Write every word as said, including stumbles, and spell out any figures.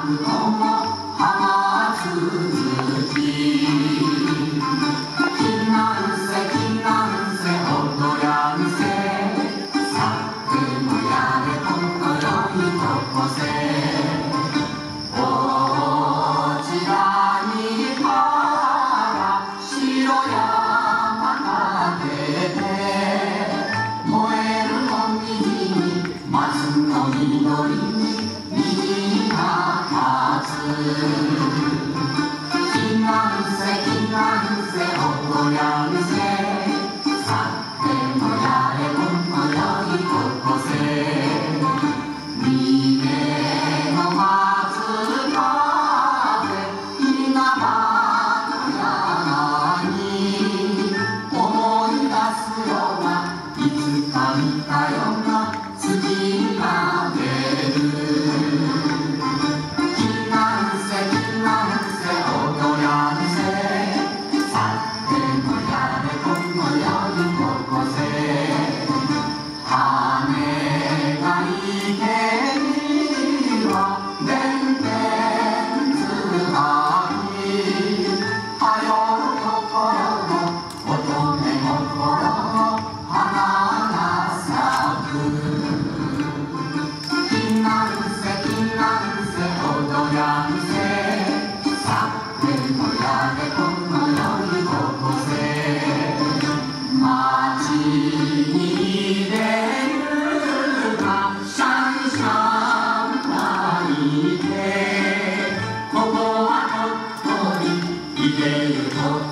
くのも浜続き。きなんせきなんせおとやんせ、さってもやれこのよいとこせ。こちらにから白山立てて、燃えるもみじに松の緑に虹が立つ。きなんせきなんせおとやんせ、さってもやれこのよいとこせ。峰の松風稲葉の山に、思い出すようないつか見たような月が出る。きなんせきなんせおとやんせ、さってもやれこのよいとこせ。羽がいてにはでんでんつがい、はよ心の乙女心の花が咲く。きなんせきなんせおとやんせ、さってもやれこのよいとこせ。街に出るがシャンシャン泣いて、ここは鳥取いてると